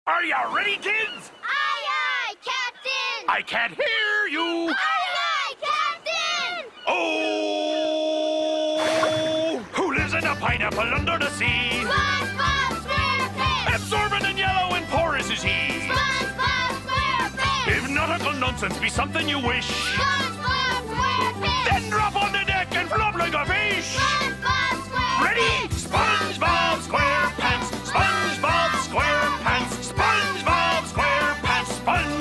Are you ready, kids? Aye, aye, Captain! I can't hear you! Aye, aye, Captain! Oh! Who lives in a pineapple under the sea? SpongeBob SquarePants! Absorbent and yellow and porous is he. SpongeBob SquarePants! If nautical nonsense be something you wish, SpongeBob SquarePants! then drop on the deck and flop like a fish! SpongeBob SquarePants! Ready? SpongeBob SquarePants! SpongeBob SquarePants! SpongeBob SquarePants! SpongeBob